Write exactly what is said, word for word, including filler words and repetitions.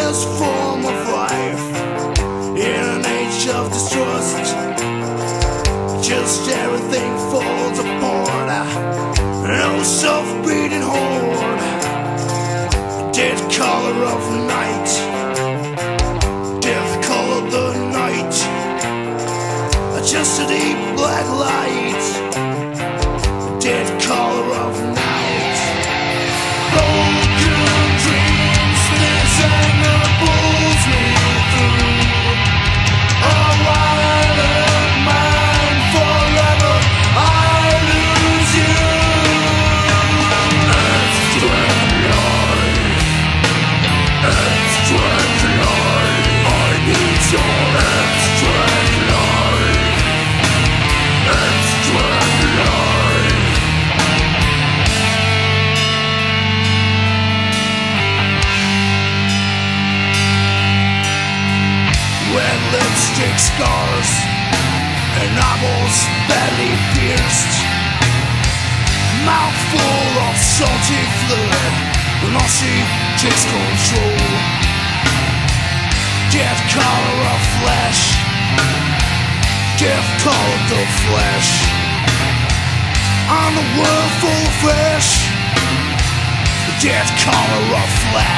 deadliest form of life in an age of distrust. Just everything falls apart. No self-beating horn. Dead color of night. Death color the night. Just a deep black light. Dead color of night. Broken dreams, this anger pulls me through. A violent mind, forever I lose you. Abstract life, abstract life, I need your abstract life, abstract life. Red lipstick scars and eyeballs badly pierced, mouth full of salty fluid, Nazi takes control. Death color of flesh, death color the flesh, on the world full of flesh, death color of flesh.